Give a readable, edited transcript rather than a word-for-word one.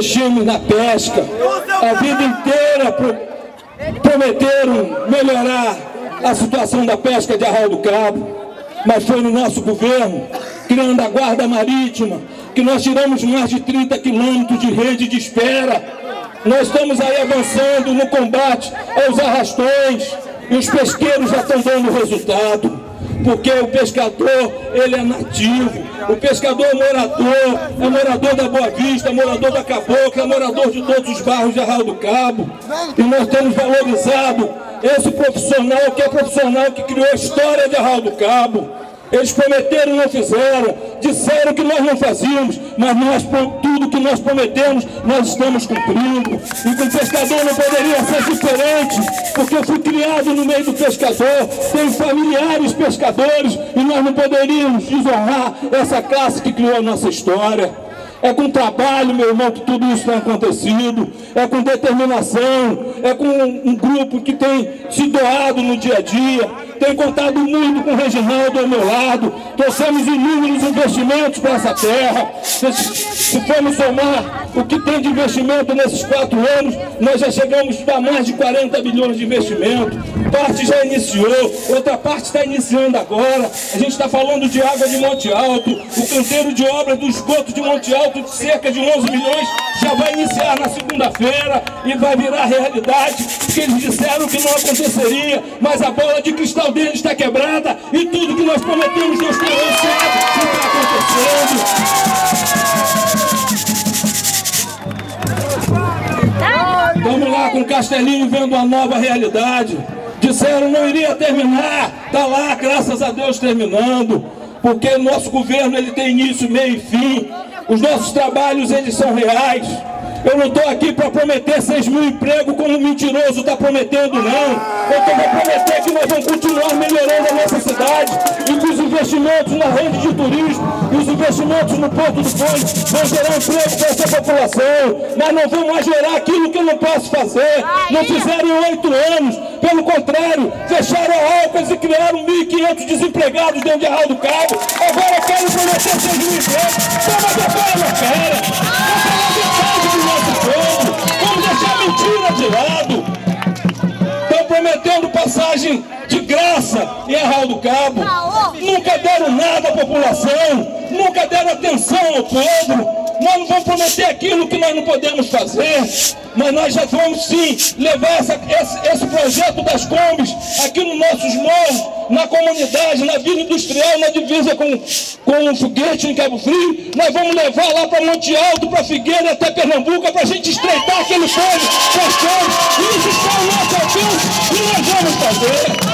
Investimos na pesca, a vida inteira prometeram melhorar a situação da pesca de Arraial do Cabo, mas foi no nosso governo, criando a Guarda Marítima, que nós tiramos mais de 30 quilômetros de rede de espera. Nós estamos aí avançando no combate aos arrastões e os pesqueiros já estão dando resultado, porque o pescador, ele é nativo. O pescador é morador da Boa Vista, morador da Cabocla, é morador de todos os bairros de Arraial do Cabo. E nós temos valorizado esse profissional, que é profissional que criou a história de Arraial do Cabo. Eles prometeram e não fizeram, disseram que nós não fazíamos, mas nós, tudo que nós prometemos, nós estamos cumprindo. E com o pescador não poderia ser diferente, porque eu fui criado no meio do pescador, tenho familiares pescadores, e nós não poderíamos desonrar essa classe que criou a nossa história. É com trabalho, meu irmão, que tudo isso tem acontecido, é com determinação, é com um grupo que tem se doado no dia a dia, tem contado muito com o Reginaldo ao meu lado, trouxemos inúmeros investimentos para essa terra. Se formos somar o que tem de investimento nesses 4 anos, nós já chegamos a mais de 40 bilhões de investimento. Parte já iniciou, outra parte está iniciando agora. A gente está falando de água de Monte Alto, o canteiro de obras do esgoto de Monte Alto, de cerca de 11 milhões, já vai iniciar na segunda-feira e vai virar realidade, porque eles disseram que não aconteceria, mas a bola de cristal deles está quebrada e tudo que nós prometemos Deus tem anunciado e está acontecendo. Vamos lá com o Castelinho vendo uma nova realidade. Disseram não iria terminar, está lá, graças a Deus, terminando, porque o nosso governo ele tem início, meio e fim. Os nossos trabalhos, eles são reais. Eu não estou aqui para prometer 6 mil empregos como o mentiroso está prometendo, não. Eu estou para prometer que nós vamos continuar melhorando a nossa cidade e que os investimentos na rede de turismo e os investimentos no Porto do Conde vão gerar emprego para essa população. Mas não vamos mais gerar aquilo que eu não posso fazer. Não fizeram em 8 anos. Pelo contrário, fecharam a Alcas e criaram 1.500 desempregados dentro de Arraial do Cabo. Agora querem prometer 6 mil empregos. Toma vergonha na cara. Vamos deixar a mentira de lado. Estão prometendo passagem de graça em Arraial do Cabo. Nunca deram nada à população, nunca deram atenção ao povo. Nós não vamos prometer aquilo que nós não podemos fazer, mas nós já vamos sim levar esse projeto das Combis aqui nos nossos morros, na comunidade, na Vila Industrial, na divisa com o Foguete em Cabo Frio. Nós vamos levar lá para Monte Alto, para Figueira, até Pernambuco, para a gente estreitar aquele povo das Combis. Isso está ao nosso alcance e nós vamos fazer.